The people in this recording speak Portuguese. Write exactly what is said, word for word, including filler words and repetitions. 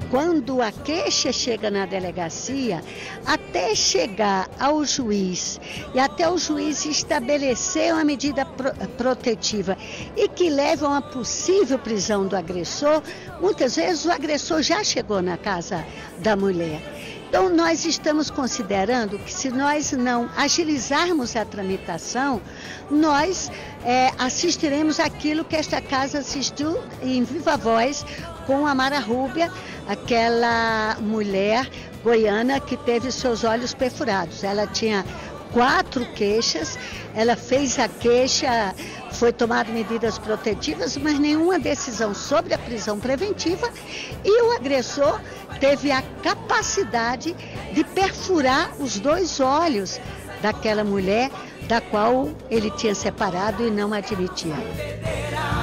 quando a queixa chega na delegacia, até chegar ao juiz e até o juiz estabelecer uma medida pro, protetiva e que leva a uma possível prisão do agressor, muitas vezes o agressor já chegou na casa da mulher. Então, nós estamos considerando que se nós não agilizarmos a tramitação, nós é, assistiremos aquilo que esta casa assistiu em viva voz com a Mara Rúbia, aquela mulher goiana que teve seus olhos perfurados. Ela tinha quatro queixas, ela fez a queixa, foi tomada medidas protetivas, mas nenhuma decisão sobre a prisão preventiva, e o agressor teve a capacidade de perfurar os dois olhos daquela mulher da qual ele tinha separado e não admitia.